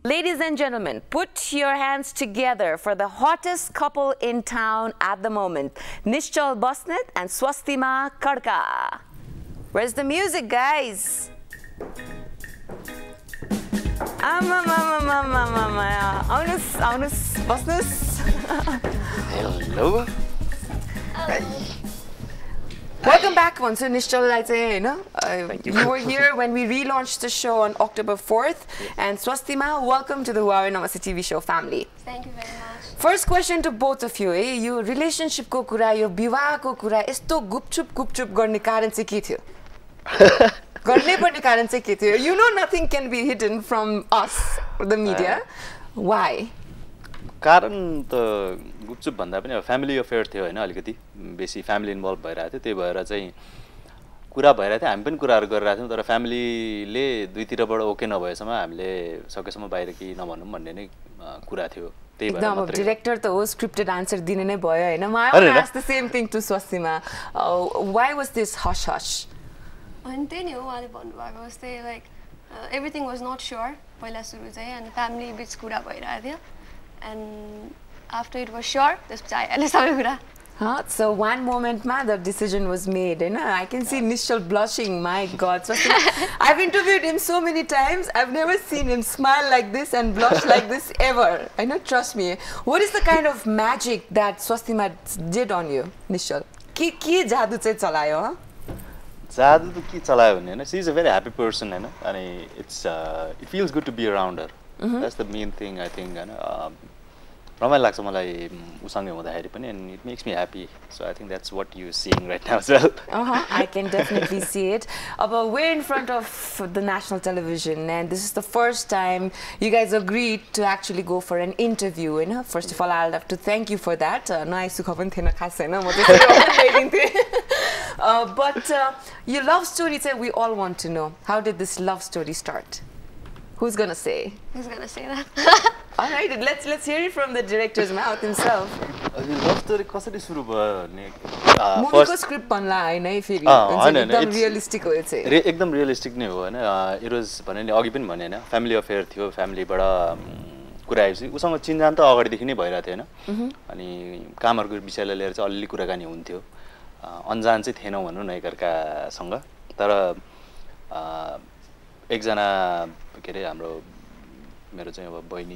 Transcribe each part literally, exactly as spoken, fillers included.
Ladies and gentlemen, put your hands together for the hottest couple in town at the moment, Nischal Basnet and Swastima Khadka. Where's the music, guys? Aunus, Aunus, Basnus. Hello. Welcome back once again, Nischal. Thank you. You were here when we relaunched the show on October fourth. And Swastima, welcome to the Huawei Namaste T V Show family. Thank you very much. First question to both of you. Eh? Your relationship ko kura, your bivah ko kura, esto gupchup gupchup गर्ने कारण चाहिँ के थियो? गर्ने पर्ने कारण चाहिँ के थियो? You know nothing can be hidden from us, the media. Why? कारण त गुपचुप भन्दा पनि फ्यामिली अफेयर थियो हैन, अलिकति बेसी फ्यामिली इन्भल्भ भइरहेको थियो, त्यही भएर चाहिँ कुरा भइरहेको थियो, हामी पनि कुराहरु गरिरहेको थियौं, तर फ्यामिलीले दुईतिरबाट ओके नभएसम्म हामीले सकेसम्म बाहिर केही नभन्नु भन्ने नै कुरा थियो। त्यही भएर एकदम डाइरेक्टर त हो, स्क्रिप्टेड आन्सर दिने नै भयो हैन। म I want ask the same thing to Swastima, why was this hush hush? अनि त्यही नि हो, उहाँले भन्नुभएको जस्तै like everything was not sure पहिला सुरु चाहिँ, अनि फ्यामिली बीच कुरा भइरहेको थियो, and after it was sure, त्यसपछि आइहाल्यो सबै कुरा। Huh? So one moment, ma, the decision was made. You know, I can see Nischal blushing. My God, so I've interviewed him so many times. I've never seen him smile like this and blush like this ever. I know, trust me. What is the kind of magic that Swastima did on you, Nischal? Ki ki jadoo चाहिँ चलायो? जादू त के चलायो भने हैन, she is a very happy person हैन, अनि it's uh, it feels good to be around her. Mm-hmm. That's the main thing I think हैन. रमाइलो लाग्छ मलाई उसँगै हुँदाखेरि पनि, and it makes me happy. So I think that's what you're seeing right now as well. Uh-huh. I can definitely see it. Uh, but we're in front of the national television, and this is the first time you guys agreed to actually go for an interview. You know? First of all, I'll have to thank you for that. Uh, but uh, your love story, we all want to know. How did this love story start? Who's gonna say? Who's gonna say that? All right, let's let's hear it from the director's mouth himself. Love story कसरी सुरु भयो नि? Movie को script बनला हैन है फेरि, एकदम रियलिस्टिक हो चाहिँ। एकदम रियलिस्टिक नै हो हैन। It was भने नि अघि पनि भने हैन, फ्यामिली अफेयर थियो, फ्यामिलीबाट कुरा आएपछि उसँग चिनजान त अगाडिदेखि नै भइरहेको थियो हैन। अनि कामहरुको विषयलाई लिएर चाहिँ अलि कुराकानी हुन्थ्यो। अनजान चाहिँ थिएनौ भन्नु न एकअर्कासँग, तर एकजना के रे हाम्रो मेरो चाहिँ अब बहिनी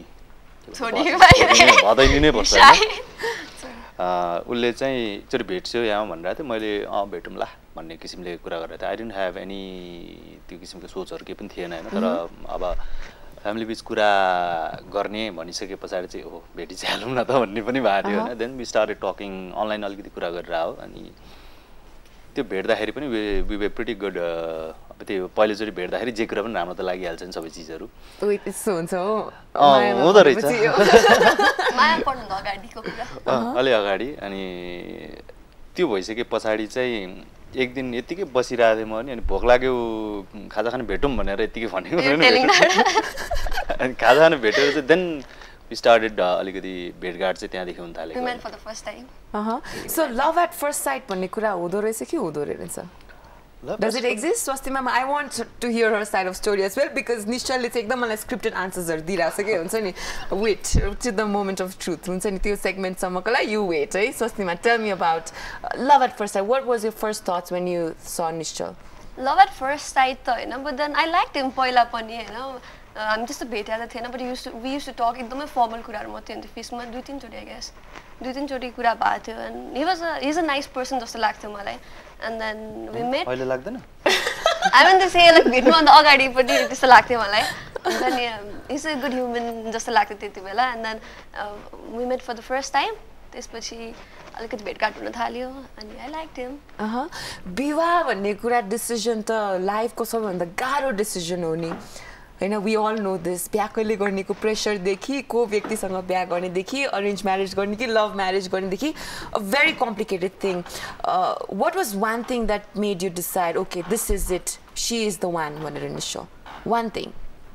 भदैनी नै पर्छ हैन, उले चाहिँ एकचोटि भेट्छौ यहाँ भनिरहेको थियो, मैले अँ भेटौँला भन्ने किसिमले कुरा गरेको थिएँ। आई डिडन्ट ह्याभ एनी त्यो किसिमको सोचहरु केही पनि थिएन हैन, तर अब फ्यामिली बीच कुरा गर्ने भनिसके पछाडी चाहिँ हो भेटी चाहिँ हालौँ न त भन्ने पनि भएको थियो हैन। Then we started talking, online अलिकति कुरा गरेर आयो, अनि त्यो भेट्दाखेरि पनि वी वे प्रिटी गुड। अब त्यो पहिलोचोटि भेट्दाखेरि जे कुरा पनि राम्रो त लागिहाल्छ नि सबै चिजहरु। ओइ त्यस्तो हुन्छ हो, हुँदो रहेछ माया पर्नु अगाडिको कुरा, अलि अगाडि। अनि त्यो भइसके पछाडी चाहिँ एक दिन यतिकै बसिरहेको थिएँ म, अनि भोक लाग्यो खाजा खान भेटौँ भनेर यतिकै भनेको, अनि खाजा खान भेटेर चाहिँ देन we started अलिकति भेटघाट चाहिँ त्यहाँदेखि हुन थाल्यो। We met for the first time. Uh-huh. So love at first sight भन्ने कुरा हुँदो रहेछ कि हुँदो रहेछ? Does it exist, Swastima? I want to hear her side of story as well, because Nischal ले चाहिँ एकदम मलाई scripted answers हरु दिइराछ के हुन्छ नि, wait to the moment of truth हुन्छ नि, त्यो segment सम्मको लागि you wait है। Swastima, tell me about uh, love at first sight. What was your first thoughts when you saw Nischal? Love at first sight त हैन, but then I liked him पहिला पनि हैन। हामी त्यस्तो भेटेको थिएन, but used to, we used to talk एकदमै फर्मल कुराहरु मात्रै हुन्थ्यो फेसमा, दुई तीन चोटि आई गेस दुई तीन चोटि कुरा भएको थियो, and he was a he's a nice person जस्तो लाग्थ्यो मलाई। and then we met, अहिले लाग्दैन I mean to say like भेट्नु भन्दा अगाडि पनि त्यस्तो लाग्थ्यो मलाई, and then yeah, he's a good human जस्तो लाग्थ्यो त्यति बेला। and then uh, we met for the first time, त्यसपछि अलिकति भेटघाट हुन थाल्यो, अनि I liked him. अह विवाह भन्ने कुरा डिसिजन त लाइफको सबैभन्दा गाह्रो डिसिजन हो नि हैन। वी अल नो दिस, बिहा कहिले गर्नेको प्रेसर देखि, को व्यक्तिसँग बिहा गर्ने देखि, अरेन्ज म्यारेज गर्ने कि लभ म्यारेज गर्ने देखि, a very complicated thing. What was one thing that made you decide okay this is it, she is the one भनेर Nischal? One thing?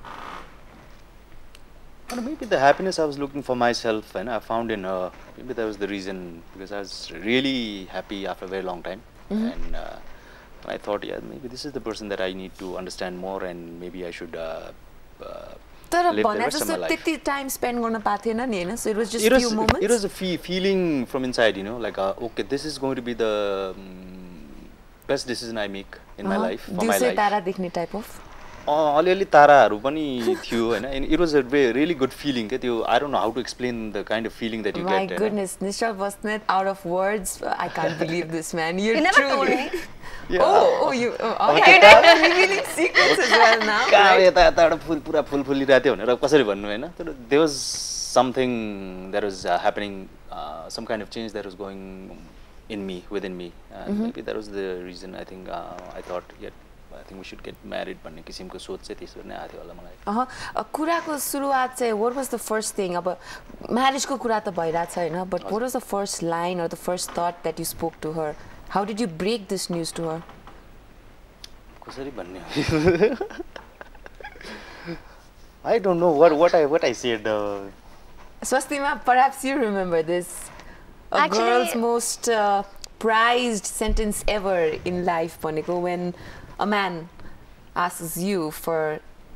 Maybe the happiness I was looking for myself and I found in her. Maybe that was the reason, because I was really happy after a very long time. Mm-hmm. And uh, I thought, yeah, maybe this is the person that I need to understand more, and maybe I should uh, uh, तर lived the भने rest of my जस्तो life. त्यति time spend गर्न पाएको थिएन नि हैन, so it was just It was, few it moments. was a fe feeling from inside, you know, like uh, okay, this is going to be the um, best decision I make in my life, for my दिउँसै life. तारा देख्ने type of अँ अलिअलि ताराहरू पनि थियो हैन, and it was a very really good feeling के त्यो. I don't know how to explain the kind of feeling that you My get. goodness, Nischal Basnet, out of words, I can't believe this man. You're You never truly... told me. Yeah. Oh, oh, you. Oh, okay, you're revealing secrets as well now. कहाँ Right? यता यताबाट फुल पुरा फुल फुलिरहेको थियो भनेर कसरी भन्नु हैन, तर there was something that was uh, happening, uh, some kind of change that was going in me, within me, and mm-hmm. maybe that was the reason. I think uh, I thought, yeah, I think we should get married भन्ने किसिमको सोच चाहिँ त्यसरी नै आथ्यो होला मलाई. अह कुराको सुरुवात चाहिँ what was the first thing? अब म्यारेजको कुरा त भइराछ हैन, but what was the first line or the first thought that you spoke to her? How did you break this news to her? कसरी भन्ने I don't know what what I what I said. Uh, Swastima, perhaps you remember this. A Actually, girl's most uh, prized sentence ever in life, भनेको, when a man asks you for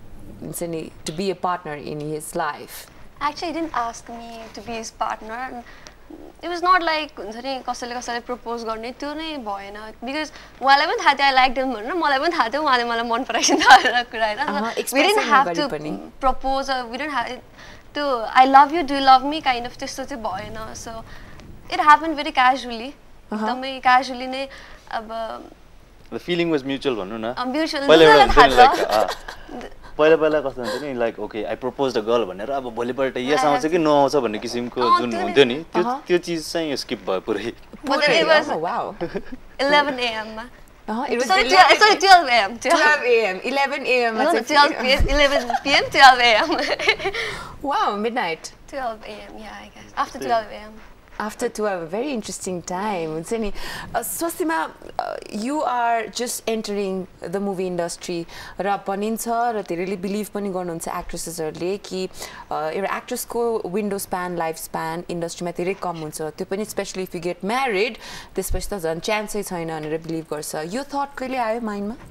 to be a partner in his life. Actually, he didn't ask me to be his partner. It was not like कसैले कसैले propose गर्ने त्यो नै भएन, because उहाँलाई पनि थाहा थियो I liked him भनेर, मलाई पनि थाहा थियो उहाँले मलाई मन पराइन्छ भनेर कुरा हैन. We didn't have to propose or we didn't have to I love you, do you love me kind of त्यस्तो चाहिँ भएन. So it happened very casually. एकदमै casually नै अब the feeling was mutual भन्नु न. Mutual. पहिला पहिला पहिला पहिला कस्तो हुन्छ नि, like okay I proposed a girl भनेर अब भोलिपल्ट yes आउँछ कि नआउँछ भन्ने किसिमको जुन हुन्थ्यो नि, त्यो त्यो चीज चाहिँ स्किप भयो पुरै. It was wow. eleven A M Uh-huh. It was sorry, sorry, twelve A M twelve A M eleven A M No, twelve P M eleven P M twelve A M Wow, midnight. twelve A M yeah, I guess. After twelve A M After twelve, a very interesting time. Uh, Swastima, uh, you are just entering the movie industry. Ra panincha ra धेरै believe पनि गर्नुहुन्छ actresses हरुले कि एउटा actress को window span, life span industry मा धेरै कम हुन्छ. त्यो पनि especially if you get married, त्यसपछि त झन् chance छैन भनेर believe गर्छ. यो thought कहिले आयो mind मा?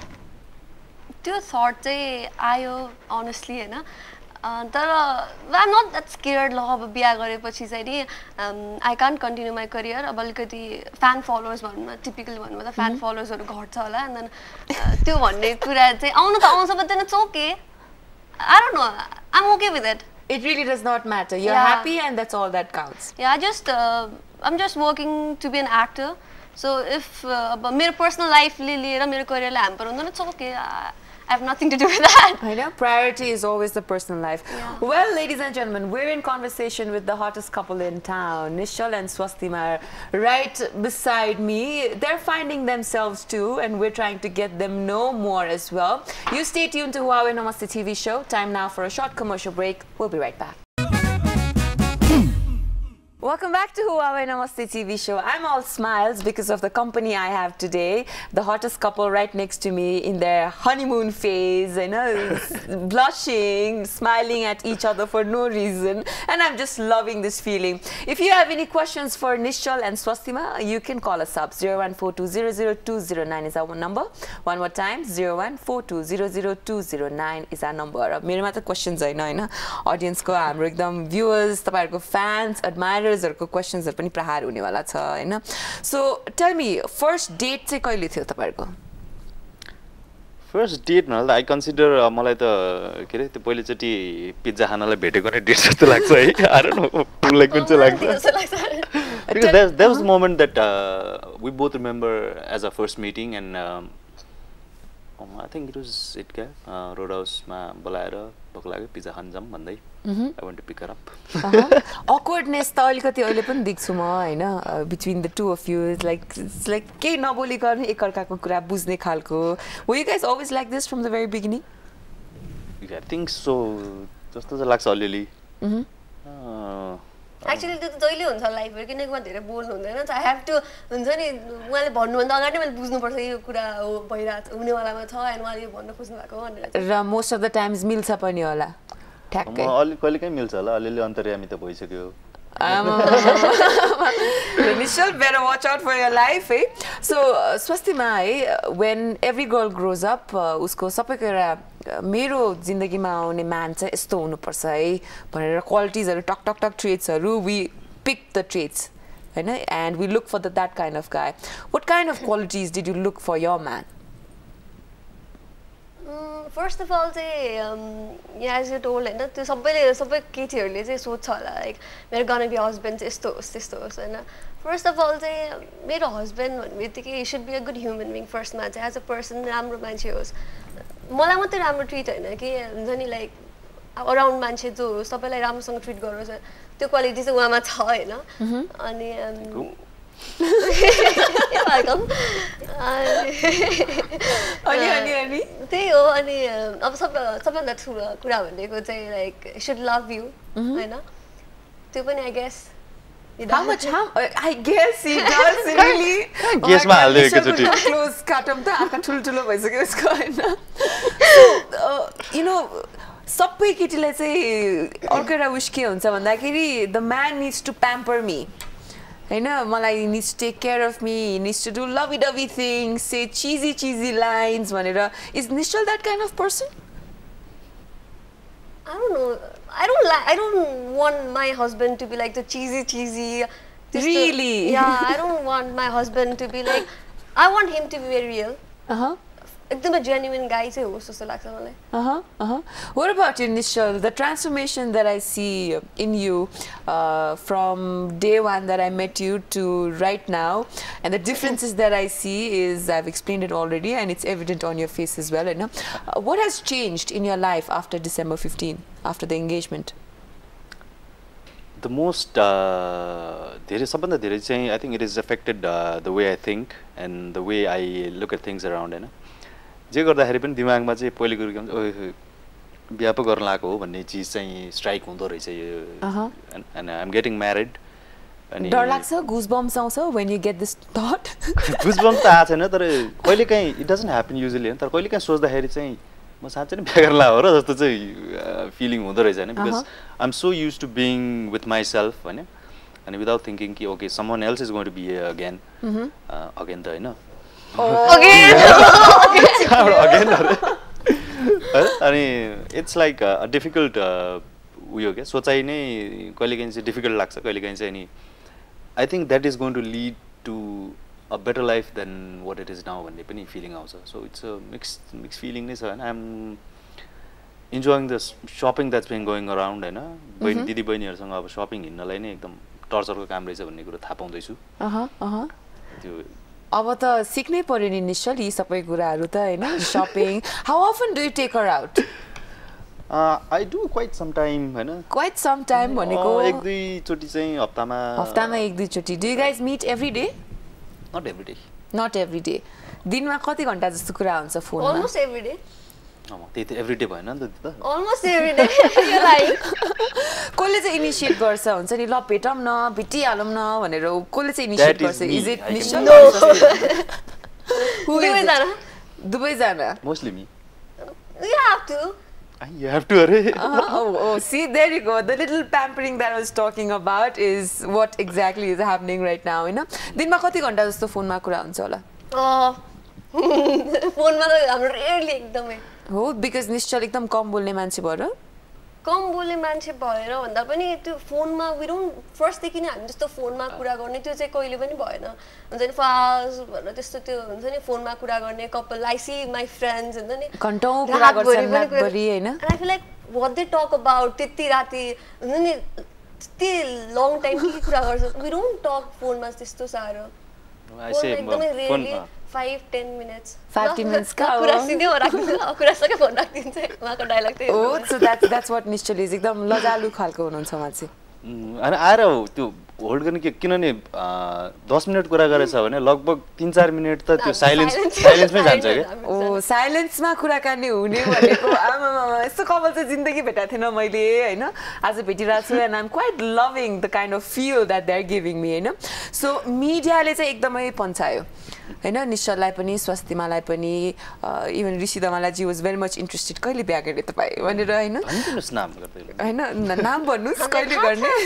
त्यो thought चाहिँ आयो honestly हैन. तर I'm not that scared ल अब बिहा गरेपछि चाहिँ नि I can't continue my career. अब अलिकति fan followers भन्नु न, typical भन्नु त fan followers हरु घट्छ होला, and then त्यो भन्ने कुरा चाहिँ आउनु त आउँछ, but then it's okay. I don't know, I'm okay with it. It really does not matter. You're yeah. happy and that's all that counts. Yeah, I just uh, I'm just working to be an actor. So if uh, मेरो personal life ले लिएर मेरो career लाई hamper हुँदैन, it's okay. I, I have nothing to do with that. I know, priority is always the personal life. Yeah. Well, ladies and gentlemen, we're in conversation with the hottest couple in town. Nischal and Swastima are right beside me. They're finding themselves too, and we're trying to get them know more as well. You stay tuned to Huawei Namaste T V Show. Time now for a short commercial break. We'll be right back. Welcome back to Huawei Namaste T V Show. I'm all smiles because of the company I have today. The hottest couple right next to me in their honeymoon phase, you know, blushing, smiling at each other for no reason. And I'm just loving this feeling. If you have any questions for Nischal and Swastima, you can call us up. zero one four two zero zero two zero nine is our number. One more time, zero one four two zero zero two zero nine is our number. Mere mata questions I know, audience ko, hamro ekdam viewers, tapaharko fans, admirers, questions पनि प्रहार हुने वाला छ हैन. So tell me, first date चाहिँ कहिले थियो तपाईहरुको? First date न, I consider मलाई त के रे त्यो पहिलो चोटी पिज्जा खानलाई भेटेको नै डेट जस्तो लाग्छ है. I don't know, like कुन चाहिँ लाग्छ. Because that that was the moment that uh, we both remember as our first meeting, and um, oh, I think it was it क्या रोड हाउसमा बोलाएर भोक लाग्यो पिज्जा खान जाम भन्दै I want to pick her up. uh-huh. Awkwardness त अलिकति अहिले पनि देख्छु म हैन, between the two of you. It's like it's like केही नबोली गर्ने एकअर्काको कुरा बुझ्ने खालको. Were you guys always like this from the very beginning? I think so. जस्तो चाहिँ लाग्छ अलिअलि. Actually त्यो त जहिले हुन्छ लाइफमा, किनकि म धेरै बोल्नु हुँदैन. I have to हुन्छ नि, उहाँले भन्नुभन्दा अगाडि मैले बुझ्नु पर्छ यो कुरा हो भइराछ हुनेवालामा छ, अनि उहाँले यो भन्न खोज्नु भएको भनेर. र most of the times मिल्छ पनि होला. ठ्याक्कै. म अलि कहिले काहीँ मिल्छ होला, अलिअलि अन्तर्यामी त भइसक्यो. Nischal, better watch out for your life, eh? So, uh, Swastima, eh, when every girl grows up, uh, usko sabai कुरा मेरो जिन्दगीमा आउने man चाहिँ यस्तो हुनुपर्छ है भनेर qualities-हरु टक टक टक traits-हरु we pick the traits, हैन, and we look for the, that kind of guy. What kind of qualities did you look for your man? Mm, first of all, say, um, yeah, as you told, होइन त्यो सबैले सबै केटीहरूले चाहिँ सोध्छ होला like मेरो gonna be husband चाहिँ यस्तो होस् त्यस्तो होस् हैन. First of all, चाहिँ मेरो husband भन्ने बित्तिकै he should be a good human being first मा चाहिँ as a person राम्रो मान्छे होस्. मलाई मात्रै राम्रो ट्रिट हैन कि हुन्छ नि लाइक अराउन्ड मान्छे जो सबैलाई राम्रोसँग ट्रिट गरोस् त्यो क्वालिटी चाहिँ उहाँमा छ हैन. अनि अनि अनि अनि त्यही हो. अनि अब सब सबैभन्दा ठुलो कुरा भनेको चाहिँ लाइक should love you हैन. त्यो पनि I guess How much? How? I guess he does really. Guess ma halde ekachoti. Close katam ta आँखा ठुलो ठुलो भइसक्यो यसको हैन. You know, सबै केटीलाई चाहिँ अर्को एउटा विश के हुन्छ भन्दाखेरि the man needs to pamper me. हैन, मलाई he needs to take care of me, he needs to do lovey dovey things, say cheesy cheesy lines भनेर. Is Nischal that kind of person? I don't know. I don't like. I don't want my husband to be like the cheesy, cheesy. Really? To, yeah, I don't want my husband to be like. I want him to be very real. Uh huh. एकदम a genuine guy चाहिँ होस् जस्तो लाग्छ मलाई. Uh huh. Uh huh. What about you, Nischal? The transformation that I see in you uh, from day one that I met you to right now, and the differences that I see is I've explained it already, and it's evident on your face as well. You know, uh, what has changed in your life after December fifteenth, after the engagement? The most, uh, there is something that there is saying. I think it has affected uh, the way I think and the way I look at things around. You know. जे गर्दाखेरि पनि दिमागमा चाहिँ पहिले कुरो के भन्छ ओए बिहा पो गर्न लागेको हो भन्ने चीज चाहिँ स्ट्राइक हुँदो रहेछ यो. and I'm getting married. अनि डर लाग्छ, goosebumps आउँछ when you get this thought? goosebumps त आछ हैन, तर कहिले काहीँ it doesn't happen usually हैन, तर कहिले काहीँ सोच्दाखेरि चाहिँ म साँच्चै नै बिहा गर्न लाग्यो र जस्तो चाहिँ फिलिङ हुँदो रहेछ हैन, because I'm so used to being with myself हैन, and without thinking कि okay someone else is going to be here again. uh, again त हैन. Again. Again. अनि it's like a, a difficult उयो के सोचाइ नै कहिले काहीँ चाहिँ डिफिकल्ट लाग्छ, कहिले काहीँ चाहिँ नि I think that is going to lead to a better life than what it is now भन्ने पनि फिलिङ आउँछ. So it's a mixed mixed feeling नै छ हैन. I'm enjoying the shopping that's been going around हैन. बहिनी दिदी बहिनीहरुसँग अब शपिङ हिड्नलाई नै एकदम टर्चरको काम रहेछ भन्ने कुरा थाहा पाउँदैछु. अह अह त्यो अब त सिक्नै पर्यो नि निश्चल यी सबै कुराहरु त हैन. Shopping, how often do you take her out? Uh, I do quite some time हैन. Quite some time भनेको एक दुई चोटी चाहिँ हप्तामा हप्तामा एक दुई चोटी. Do you guys meet every day? Not every day. Not every day. दिनमा कति घण्टा जस्तो कुरा हुन्छ फोनमा? Almost every day. अँ त्यही त एभ्री डे भएन नि त. Almost every day. You're like कसले चाहिँ इनिशिएट गर्छ हुन्छ नि ल भेटौँ न भेटिहालौँ न भनेर कसले चाहिँ इनिशिएट गर्छ? Is it Nischal? Who is it? दुवै जना. Mostly me. You have to. You have to अरे. Oh, oh, see, there you go. The little pampering that I was talking about is what exactly is happening right now, you know. दिनमा कति घण्टा जस्तो फोनमा कुरा हुन्छ होला? A फोनमा त हाम्रो रेयरली एकदमै हो, because Nischal एकदम कम बोल्ने मान्छे भएर कम बोल्ने मान्छे भएर भन्दा पनि त्यो फोनमा we don't first देखि नै हामी जस्तो फोनमा कुरा गर्ने त्यो चाहिँ कहिले पनि भएन. हुन्छ नि फास्ट भनेर त्यस्तो त्यो हुन्छ नि फोनमा कुरा गर्ने couple I see my friends हुन्छ नि घण्टौं कुरा गर्छन् रातभरि हैन. And I feel like what they talk about त्यति राति हुन्छ नि त्यति long time के कुरा गर्छ. We don't talk फोनमा त्यस्तो सारो. I say phone five to ten minutes. five to ten minutes का हो. कुरा सिधै हो राख्दिन्छ. कुरा सके फोन राख्दिन्छ. उहाँको डायलग त्यही हो. Oh, so that's that's what Nischal is. एकदम लजालु खालको हुनुहुन्छ मान्छे. अनि आएर त्यो होल्ड गर्ने के किनभने दस मिनट कुरा गरेछ भने लगभग तीन चार मिनट त त्यो साइलेन्स साइलेन्समै जान्छ के. ओ साइलेन्समा कुराकानी हुने भनेको आमामामा यस्तो कपाल चाहिँ जिन्दगी भेटाएको थिएन मैले हैन. आज भेटिरहेको छु and I'm quite loving the kind of feel that they're giving me हैन. So मिडियाले चाहिँ एकदमै पन्छायो. हैन निश्चललाई पनि स्वस्तिमालाई पनि इभन ऋषि दमालाजी वाज भेरी मच इन्ट्रेस्टेड कहिले बिहा गर्ने तपाईँ भनेर हैन नाम गर्दै हैन नाम भन्नुस् कहिले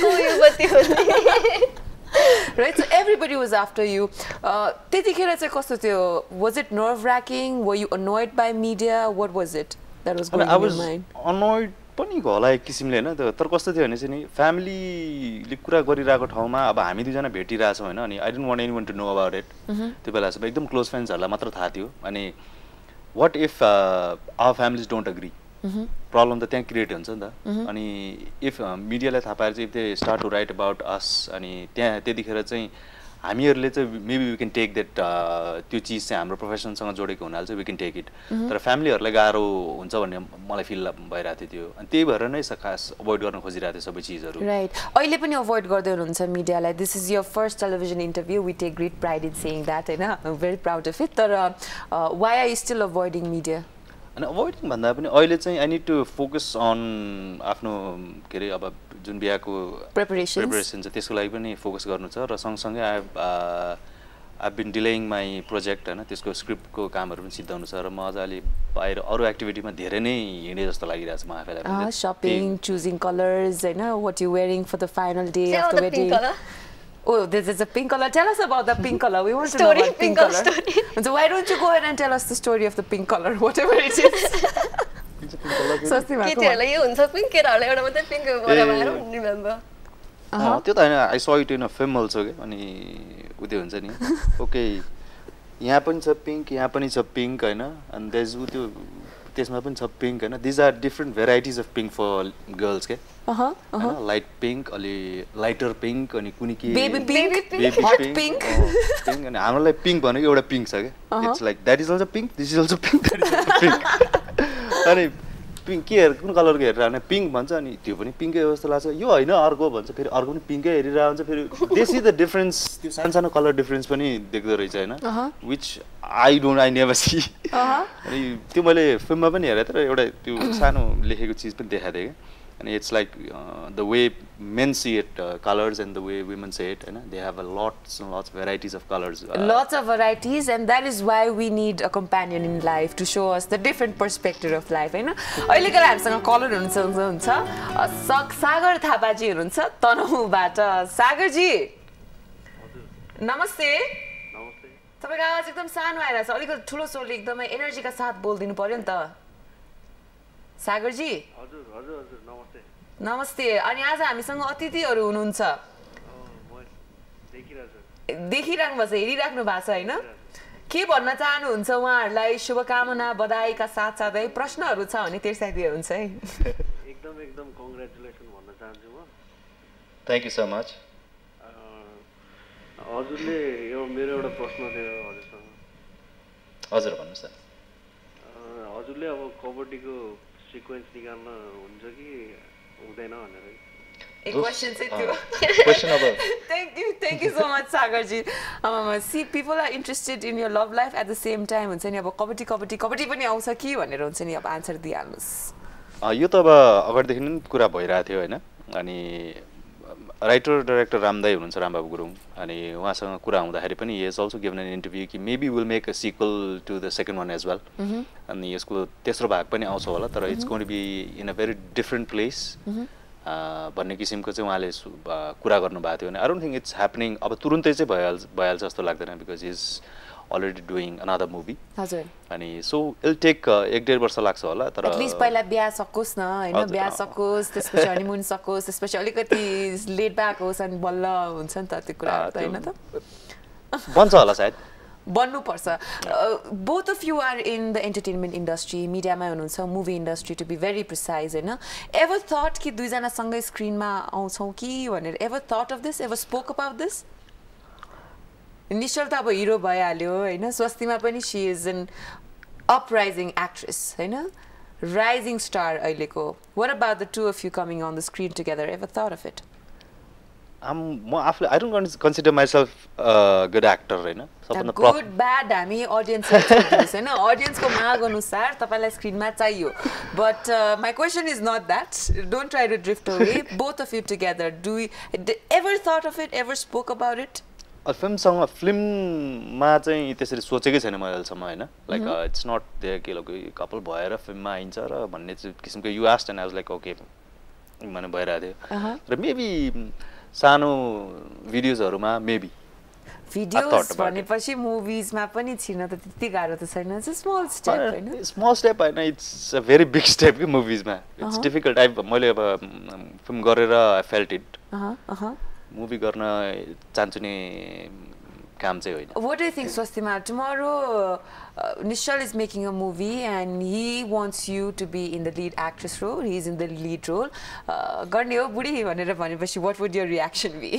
गर्ने Right, so everybody was after you. त्यतिखेर चाहिँ कस्तो थियो? Was it nerve wracking? Were you annoyed by media? What was it that was going on in your mind? I was annoyed पनि होला एक किसिमले हैन तर कस्तो थियो भने चाहिँ नि फ्यामिलीले कुरा गरिरहेको ठाउँमा अब हामी दुईजना भेटिरहेछौँ हैन अनि I don't want anyone to know about it त्यो बेला चाहिँ एकदम क्लोज फ्रेन्ड्सहरूलाई मात्र थाहा थियो अनि what if our families don't agree problem त त्यहाँ क्रिएट हुन्छ नि त अनि इफ मिडियालाई थाहा पाएर चाहिँ if they start to write about us अनि त्यहाँ त्यतिखेर चाहिँ हामीहरूले चाहिँ maybe we can take that त्यो चिज चाहिँ हाम्रो प्रोफेसनसँग जोडेको हुनाले चाहिँ वी क्यान टेक इट तर फ्यामिलीहरूलाई गाह्रो हुन्छ भन्ने मलाई फिल भइरहेको थियो त्यो अनि त्यही भएर नै खास अभोइड गर्न खोजिरहेको थियो सबै चिजहरू राइट अहिले पनि अभोइड गर्दै हुनुहुन्छ मिडियालाई this is your first television interview we take great pride in saying that हैन I am very proud of it तर why are you still avoiding media अनि अभोइडिङ भन्दा पनि अहिले चाहिँ I need to focus on आफ्नो के अरे अब जुन बिहाको प्रिपरेसन प्रिपरेसन छ त्यसको लागि पनि फोकस गर्नु छ र सँगसँगै I I been delaying my project होइन त्यसको स्क्रिप्टको कामहरू पनि सिद्धाउनु छ र म अझ अलि बाहिर अरू एक्टिभिटीमा धेरै नै हिँडे जस्तो लागिरहेको छ म आफैलाई सपिङ चुजिङ कलर्स होइन what you wearing for the final day of the wedding Oh, this is a pink color. Tell us about the pink color. We want to story, know about pink, pink color. Story. So why don't you go ahead and tell us the story of the pink color, whatever it is. Swastima, come on. You huncha pink केटाहरुले एउटा मात्रै pink बनाएर I don't remember. A त्यो त हैन I saw it in a film also के अनि उते हुन्छ नि ओके यहाँ पनि छ पिङ्क यहाँ पनि छ पिङ्क हैन and there's त्यो त्यसमा पनि छ पिङ्क हैन these are different varieties of pink for girls के अह अह लाइट पिङ्क अलि लाइटर पिङ्क अनि कुनै के baby pink baby hot pink pink अनि हामीलाई पिङ्क भनेको एउटा पिङ्क छ के it's like that is also pink this is also pink that is also pink अनि पिङ्क के हेर कुन कलरको हेरेर अनि पिङ्क भन्छ अनि त्यो पनि पिङ्कै जस्तो लाग्छ यो हैन अर्को भन्छ फेरि अर्को पनि पिङ्कै हेरिरहेको हुन्छ फेरि दिस इज द डिफरेन्स त्यो सानो सानो कलर डिफरेन्स पनि देख्दो रहेछ हैन which I don't I never see अनि त्यो मैले फिल्ममा पनि हेरेँ तर एउटा त्यो सानो लेखेको चिज पनि देखाएको थिएँ के and it's like uh, the way men see it uh, colors and the way women say it you know they have a lots and lots of varieties of colors uh, lots of varieties and that is why we need a companion in life to show us the different perspective of life हैन अहिले कला हामीसँग colour हुनुहुन्छ हुन्छ सागर थापाजी हुनुहुन्छ तनहुबाट सागर जी नमस्ते नमस्ते तपाईको आवाज एकदम सानो आइरा छ अलिकति ठुलो स्वरले एकदमै एनर्जीका साथ बोल्दिनु पर्यो नि त सागर जी हजुर हजुर हजुर नमस्ते नमस्ते अनि आज हामीसँग अतिथिहरु हुनुहुन्छ म देखिरहेछु देखिराख्नु भएको छ हेरिराख्नु भएको छ हैन के भन्न चाहनुहुन्छ उहाँहरुलाई शुभकामना बधाईका साथ साथै प्रश्नहरु छ भने तिर्साइदिए हुन्छ है एकदम एकदम कंग्रेचुलेसन भन्न चाहन्छु म थ्यांक यू सो मच हजुरले यो मेरो एउटा प्रश्न थियो हजुरसँग हजुर भन्नुस् न हजुरले अब कबड्डीको सिक्वेन्स निकाल्न हुन्छ कि हुँदैन भनेर एक क्वेशन चाहिँ थियो क्वेशन अब thank you thank you so much Sagar ji um see people are interested in your love life at the same time हुन्छ नि अब कबड्डी कबड्डी कबड्डी पनि आउँछ कि भनेर हुन्छ नि अब आन्सर दिइहाल्नुस् यो त अब अगाडिदेखि नै कुरा भइरहेको थियो हैन अनि राइटर डाइरेक्टर रामदाई हुनुहुन्छ रामबाबु गुरुङ अनि उहाँसँग कुरा हुँदाखेरि पनि he has also given an interview कि maybe we'll make a sequel to the second one as well अनि यसको तेस्रो भाग पनि आउँछ होला तर it's going to be in a very different place भन्ने किसिमको चाहिँ उहाँले कुरा गर्नु भएको थियो अनि I don't think it's happening अब तुरुन्तै चाहिँ भइहाल्छ भइहाल्छ जस्तो लाग्दैन because he is already doing another movie हजुर अनि so it'll take एक डेढ वर्ष लाग्छ होला तर at least पहिला बिहा सकोस् न हैन बिहा सकोस् त्यसपछि हनीमुन सकोस् त्यसपछि अलिकति लेट ब्याक होस् अनि बल्ल हुन्छ नि त त्यो कुराहरु त हैन त बन्छ होला सायद बन्नु पर्छ both of you are in the entertainment industry media मा हुनुहुन्छ movie industry to be very precise हैन ever thought कि दुई जना सँगै स्क्रिनमा आउँछौ कि भनेर ever thought of this ever spoke about this Nischal त अब हिरो भइहाल्यो हैन स्वस्तिमा पनि she is an uprising actress हैन rising star अहिलेको what about the two of you coming on the screen together ever thought of it I'm म आफुले I don't consider myself a good actor हैन सबभन्दा good bad हामी audience हेर्छौं हैन audience को माग अनुसार तपाईलाई स्क्रिनमा चाहियो but uh, my question is not that don't try to drift away both of you together do we ever thought of it ever spoke about it फिल्मसँग फिल्ममा चाहिँ त्यसरी सोचेकै छैन मैले अहिलेसम्म होइन लाइक इट्स नट देयर कि लोक कपल भएर फिल्ममा आइन्छ र भन्ने चाहिँ किसिमको you asked and I was like okay भने भइरहेको थियो र मेबी सानो भिडियोजहरूमा मेबी भिडियोज भनेपछि मुभिजमा पनि छिर्न त त्यति गाह्रो त छैन इट्स स्मल स्टेप हैन स्मल स्टेप हैन it's a very big step कि मुभिजमा इट्स डिफिकल्ट आई मैले अब फिल्म गरेर आई फेल्ट इट अह अह मुभी गर्न चाहन्छु नि काम चाहिँ होइन What do you think, Swastima? Tomorrow, uh, Nischal is making a movie and he wants you to be in the lead actress role. He's in the lead role. गर्ने हो बुढी भनेर भनेपछि what would your reaction be?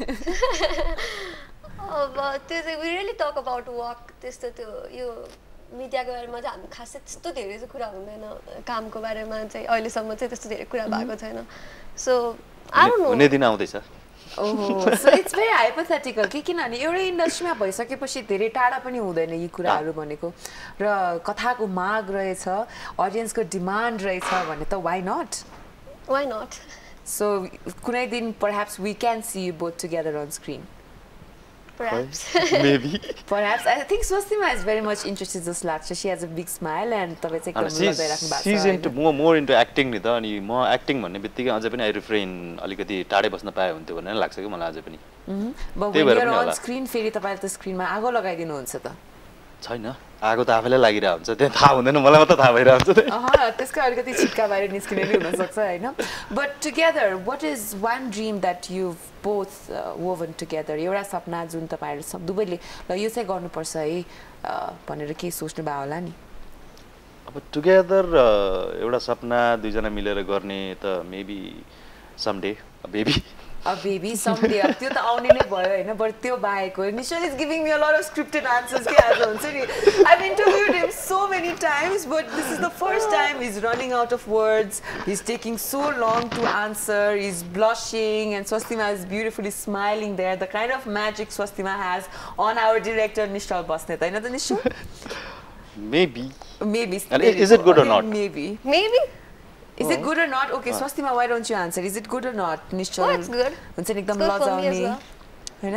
But we really talk about work. त्यस्तो त्यो यो मिडियाको बारेमा चाहिँ हामी खासै त्यस्तो धेरै चाहिँ कुरा हुँदैन कामको बारेमा चाहिँ अहिलेसम्म चाहिँ त्यस्तो धेरै कुरा भएको छैन सो आई डोन्ट नो हुने दिन आउँदैछ Oh, so it's very hypothetical कि किनभने एउटै इन्डस्ट्रीमा भइसकेपछि धेरै टाढा पनि हुँदैन यी कुराहरू भनेको र कथाको माग रहेछ ऑडियन्सको डिमान्ड रहेछ भने त why not why not so कुनै दिन perhaps we can see you both together on screen perhaps maybe perhaps I think Swastima is very much interested just लाग्छ she has a big smile and तपाईं चाहिँ एकदम लजाइ राख्नु भएको छ she's into more more into acting नि त अनि म एक्टिङ भन्ने बित्तिकै अझै पनि आई रिफ्रेन अलिकति टाढै बस्न पाए हुन्थ्यो भन्ने लाग्छ कि मलाई अझै पनि but when you're on screen फेरि तपाईले त स्क्रिनमा आगो लगाइदिनु हुन्छ त छैन आगो त आफैलाई लागिरहेको हुन्छ त्यहाँ थाहा हुँदैन मलाई मात्र थाहा भइरहेको हुन्छ अह त्यसको अलिकति छिटका बाहिर निस्किने पनि हुन सक्छ हैन but together what is one dream that you've both uh, woven together एउटा सपना जुन तपाईहरु सब दुवैले ल यो चाहिँ गर्नुपर्छ है भनेर के सोच्नु भयो होला नि अब टुगेदर एउटा सपना दुई जना मिलेर गर्ने त maybe someday baby a baby someday अब त्यो त आउने नै भयो हैन बट त्यो बाहेको Nischal is giving me a lot of scripted answers के आज हुन्छ नि I've interviewed him so many times but this is the first time he's running out of words he's taking so long to answer he's blushing and Swastima is beautifully smiling there the kind of magic Swastima has on our director Nischal Basnet हैन त Nischal maybe maybe and is it good or not maybe maybe Is it good or not? Okay, oh. Swastima, why don't you answer? Is it good or not? Nischal. Oh, it's good. It's एकदम लजाउने हैन?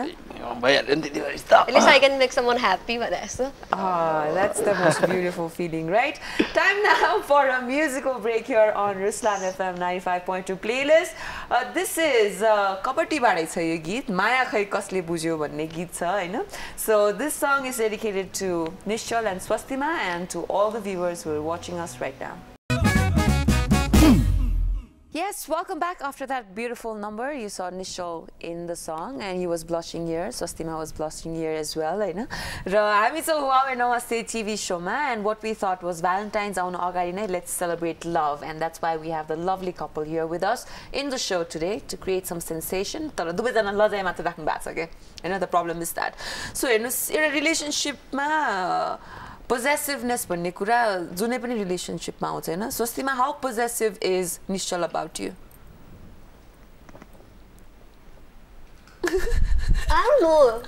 At least I can make someone happy with that. Ah, that's the most beautiful feeling, right? Time now for a musical break here on Ruslan F M ninety-five point two playlist. Uh, this is कपटी बाडै छ यो गीत माया खै कसले बुझ्यो भन्ने गीत छ हैन? So this song is dedicated to Nischal and Swastima and to all the viewers who are watching us right now. Yes, welcome back after that beautiful number. You saw Nischal in the song and he was blushing here. Swastima was blushing here as well. Right? Ra हामी चाहिँ Huawei Namaste T V Show ma and what we thought was Valentine's आउन अगाडि नै let's celebrate love and that's why we have the lovely couple here with us in the show today to create some sensation. तर दुवैजना लजाइ मात्र राख्नु भएको छ के हैन the problem is that. So हेर्नुस् एउटा रिलेसनशिपमा possessiveness भन्ने कुरा जुनै पनि रिलेसनशिपमा आउँछ हैन Swastima how possessive is Nischal about you I don't know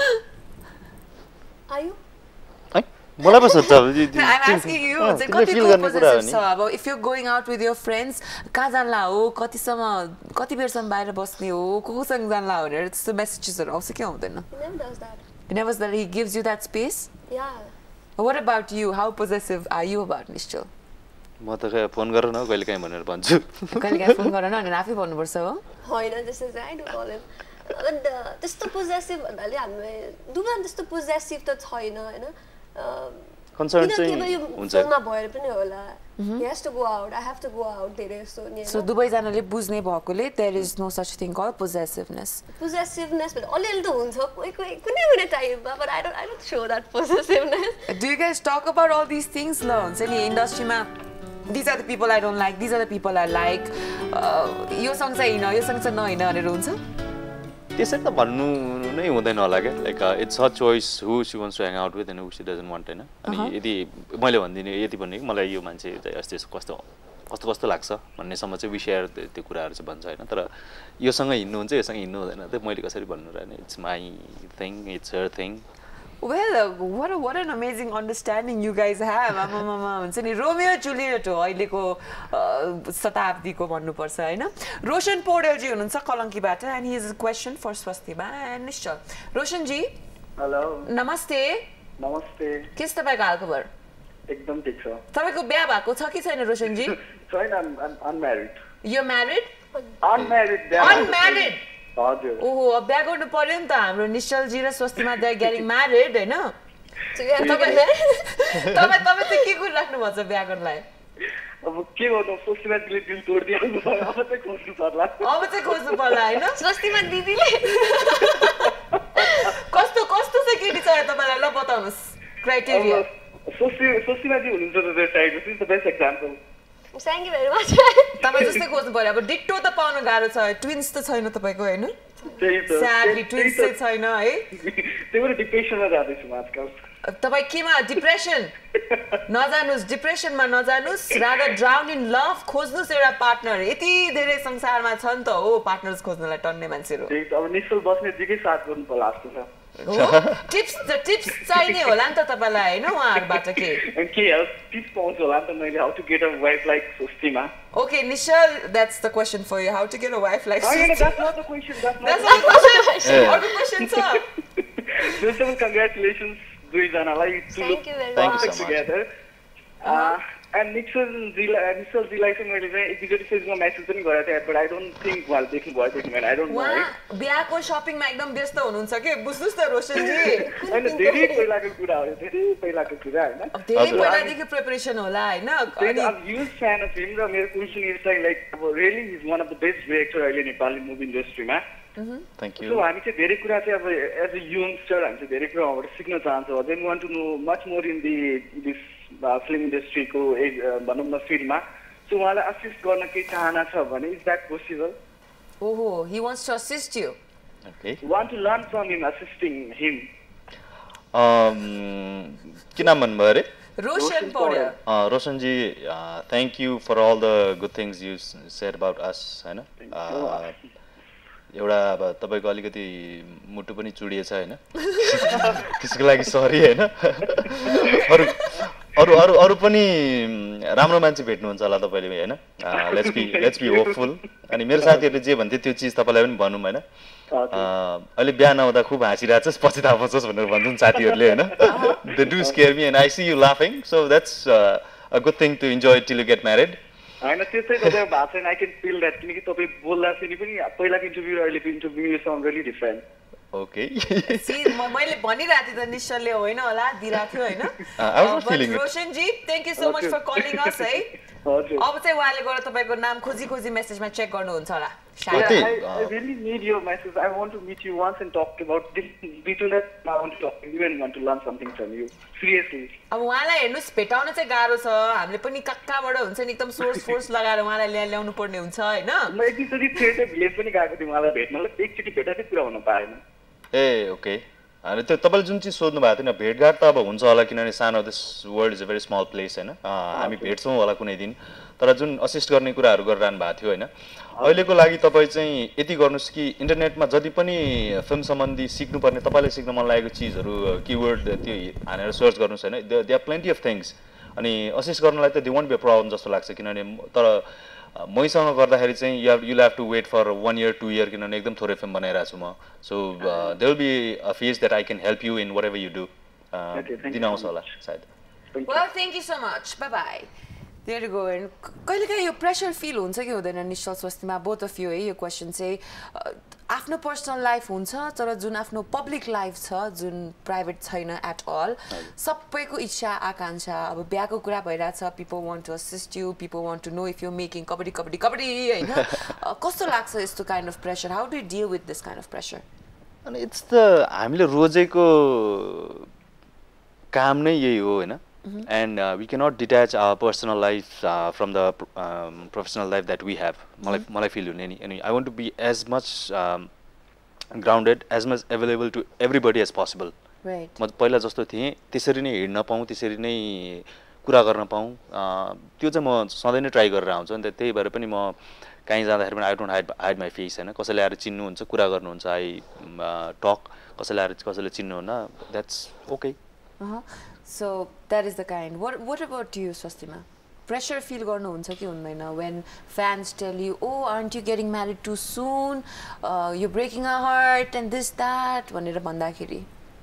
are you मलाई पो सोध्छ I'm asking you कति को possessive छ अब if you're going out with your friends कहाँ जानला हो कतिसम्म कति बेरसम्म बाहिर बस्ने हो कोसँग जानला हो भनेर त्यस्तो मेसेजेसहरु आउँछ के आउँदैन he never does that he never that he gives you that space yeah What about you? How possessive are you about Nischal? म त खै फोन गर न कहिले काहीँ भनेर भन्छु कहिले काहीँ फोन गर न अनि आफै भन्नु पर्छ हो होइन त्यस्तो चाहिँ I do call him but त्यस्तो possessive भन्नाले हामी दुवै त्यस्तो possessive त छैन हैन कन्सर्न चाहिँ हुन्छ फोनमा भएर पनि होला he has to go out I have to go out धेरै जस्तो नि So दुवै जनाले बुझ्ने भएकोले there is no such thing called possessiveness possessiveness but अलिअलि त हुन्छ कुनै कुनै कुनै टाइममा but I don't I don't show that possessiveness Do you guys talk about all these things ल हुन्छ नि इन्डस्ट्रीमा These are the people I don't like these are the people I like यो सँग चाहिँ हैन यो सँग चाहिँ नहैन भनेर हुन्छ त्यसरी त भन्नु नै हुँदैन होला के like it's her choice who she wants to hang out with and who she doesn't want हैन अनि यदि मैले भन्दिने यति भन्ने कि मलाई यो मान्छे चाहिँ यस्तो कस्तो कस्तो कस्तो लाग्छ भन्नेसम्म चाहिँ विषय त्यो कुराहरू चाहिँ भन्छ हैन तर योसँग हिँड्नु हुन्छ योसँग हिँड्नु हुँदैन त मैले कसरी भन्नु र हैन it's my thing it's her thing Well, uh, what a, what an amazing understanding you guys have. आमा मामा हुन्छ नि रोमियो जुलियट हो अहिलेको शताब्दीको भन्नुपर्छ हैन रोशन पौडेल जी हुनुहुन्छ कलंकीबाट and he has a question for Swastima and Nischal. Roshan ji hello नमस्ते नमस्ते के छ तपाईको हालखबर एकदम ठीक छ तपाईको बिहे भएको छ कि छैन रोशन जी छैन unmarried You're married? Unmarried Unmarried? हजुर ओहो अब बिहे गर्नु पर्यो नि त हाम्रो निश्चल जी र स्वस्तिमा दे गेटिङ म्यारिड हैन तपाईँ तपाईँ तपाईँ चाहिँ के गरिराख्नु भएको छ बिहे गर्नलाई अब के गर्नु स्वस्तिमा दिदीले दिल तोड्दिनु अब चाहिँ खोज्नु पर्ला अब चाहिँ खोज्नु पर्ला हैन स्वस्तिमा दिदीले कस्तो कस्तो चाहिँ केटी चाहियो तपाईँलाई ल बताउनुस् क्राइटेरिया स्वस्ति स्वस्तिमा जी हुनुहुन्छ त त्यो टाइपको is the best example thank you very much तपाईँ जस्तै खोज्नु पर्यो अब डिक्टो त पाउनु गाह्रो छ ट्विन्स त छैन तपाईँको हैन त्यही त स्याडली ट्विन्स चाहिँ छैन है त्यही भएर डिप्रेसनमा जाँदैछु म आजकल तपाईँ केमा डिप्रेसन नजानुस् डिप्रेसनमा नजानुस् रादर ड्राउन इन लभ खोज्नुस् एउटा पार्टनर यति धेरै संसारमा छ नि त हो पार्टनर्स खोज्नलाई टन्ने मान्छेहरू त्यही त अब निश्चल बस्नेतजीकै साथ गर्नु पर्ला जस्तो छ टिप्स त टिप्स चाहिने होला नि त तपाईलाई हैन उहाँहरुबाट के And के हेल्प टिप्स पाउँछु होला नि त मैले how to get a wife like Swastima Okay, Nischal, that's the question for you. How to get a wife like Oh, Swastima? no, that's not the question. That's not That's not the question. What the question, sir? First of all, congratulations, दुईजनालाई Thank you very Thank much. you so much. together. Uh, and Nischal Nischal जीलाई चाहिँ मैले चाहिँ executive फेजमा message पनि गरेको थिएँ but I don't think उहाँले देख्नु भयो देख्नु भएन आई डोन्ट नो है उहाँ बिहाको शपिङमा एकदम व्यस्त हुनुहुन्छ के बुझ्नुस् त रोशन जी हैन धेरै पहिलाको कुरा हो धेरै पहिलाको कुरा हैन अब धेरै पहिलादेखि प्रिपरेसन होला हैन अनि अब ह्युज फ्यान अफ हिम र मेरो क्वेसन इज लाइक अब really is one of the best director अहिले नेपाली मुभी इन्डस्ट्रीमा Thank you. सो हामी चाहिँ धेरै कुरा चाहिँ अब एज अ यंगस्टर हामी चाहिँ धेरै कुरा उहाँबाट सिक्न चाहन्छौँ then want to know much more in the this film इन्डस्ट्रीको भनौँ न फिल्डमा सो उहाँलाई असिस्ट गर्न केही चाहना छ भने इज द्याट पोसिबल ओहो he wants to assist you Okay. Want to learn from him assisting him Um, के नाम भन्नुभयो अरे Roshan Paudel Uh, Roshan ji, uh, thank you for all the good things you s- said about us, हैन? Uh, एउटा अब तपाईको अलिकति मुटु पनि चुडिएछ हैन? त्यसको लागि सरी हैन? अरु अरु अरु अरु पनि राम्रो मान्छे भेट्नुहुन्छ होला तपाईले हैन? Let's be let's be hopeful अनि मेरो साथीहरुले जे भन्थे त्यो चीज तपाईलाई पनि भनौं हैन? अहिले बिहा नहुँदा खुब हाँसिरहेछस् पछि थाहा पाउँछस् भनेर भन्छन् साथीहरुले हैन? They do scare me and I see you laughing, so that's uh, a good thing to enjoy till you get married. होइन त्यस्तै तपाईँ भएको छैन आई क्यान फिल द्याट किनकि तपाईँ बोल्दाखेरि पनि पहिलाको इन्टरभ्यू र अहिलेको interview you sound really different Okay. See म मैले भनिरहेको थिएँ त निश्चलले होइन होला दिइरहेको थियो होइन I was not feeling it. Roshan ji thank you so much for calling us है हजुर अब चाहिँ उहाँले गएर तपाईँको नाम खोजी खोजी मेसेजमा चेक गर्नुहुन्छ होला Okay. I, I really need your message. I want to meet you once and talk about this. Between that, I want to talk to you and want to learn something from you. Seriously. अब उहाँलाई हेर्नुहोस् भेटाउन चाहिँ गाह्रो छ हामीले पनि कक्काबाट हुन्छ नि एकदम सोर्स फोर्स लगाएर उहाँलाई ल्या ल्याउनु पर्ने हुन्छ होइन म एकचोटि थिएटर भिलेज पनि गएको थिएँ उहाँलाई भेट्नलाई एकचोटि भेटा चाहिँ कुरा हुन पाएन ए ओके अनि त्यो तपाईँले जुन चिज सोध्नु भएको थियो नि भेटघाट त अब हुन्छ होला किनभने सानो this world is a very small place होइन हामी भेट्छौँ होला कुनै दिन तर जुन असिस्ट गर्ने कुराहरू गरिरहनु भएको थियो होइन अहिलेको लागि तपाईँ चाहिँ यति गर्नुहोस् कि इन्टरनेटमा जति पनि फिल्म सम्बन्धी सिक्नुपर्ने तपाईँले सिक्न मन लागेको चिजहरू किवर्ड त्यो हानेर सर्च गर्नुहोस् होइन there are plenty of things अनि असिस्ट गर्नलाई त they won't be a problem जस्तो लाग्छ किनभने तर मैसँग गर्दाखेरि चाहिँ you have you have to wait for one year two year किनभने एकदम थोरै फिल्म बनाइरहेको छु म so they will be a phase that I can help you in whatever you do दिन आउँछ होला सायद well thank you so much bye by there go and कहिलेकाहीँ यो प्रेसर फिल हुन्छ कि हुँदैन Nischal Swastima both of you है यो क्वेसन चाहिँ आफ्नो पर्सनल लाइफ हुन्छ तर जुन आफ्नो पब्लिक लाइफ छ जुन प्राइभेट छैन एट अल सबैको इच्छा आकाङ्क्षा अब बिहाको कुरा भइरहेछ people want to assist you people want to know if you making kabaddi kabaddi kabaddi होइन कस्तो लाग्छ यस्तो kind of pressure how do deal with this kind of pressure अनि इट्स द हामीले रोजेको काम नै यही हो होइन and uh, we cannot detach our personal life uh, from the um, professional life that we have. Malai malai feel hune ni ani I want to be as much um, grounded as much available to everybody as possible. Right. म पहिला जस्तो थिएँ त्यसरी नै hidden पाऊँ त्यसरी नै कुरा गर्न पाऊँ त्यो चाहिँ म सधैँ नै ट्राई गरेर आउँछु नि त त्यही भएर पनि म कहीँ जाँदाखेरि पनि I don't hide hide my face होइन कसैले आएर चिन्नुहुन्छ कुरा गर्नुहुन्छ आई टक कसैले आएर कसैले चिन्नुहुन्न that's okay so that is the kind what what about you Swastima pressure feel गर्नुहुन्छ कि हुँदैन when fans tell you oh aren't you getting married too soon you breaking a heart and this that भनेर भन्दाखेरि